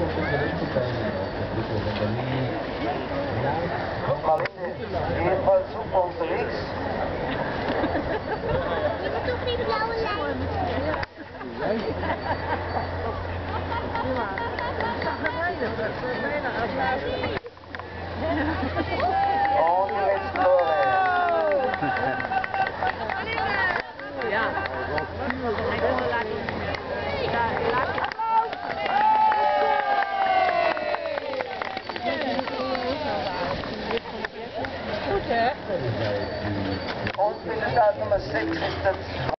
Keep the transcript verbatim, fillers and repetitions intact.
Malinde, in ieder geval zoek onderwegs. Je moet toch die blauwe lijn? Oh, die is verloren. Ja. Ons in de nummer zes is het